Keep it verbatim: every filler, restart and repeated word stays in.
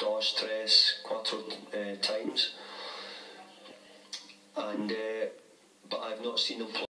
dos, tres, cuatro uh, times, and uh, but I've not seen them play.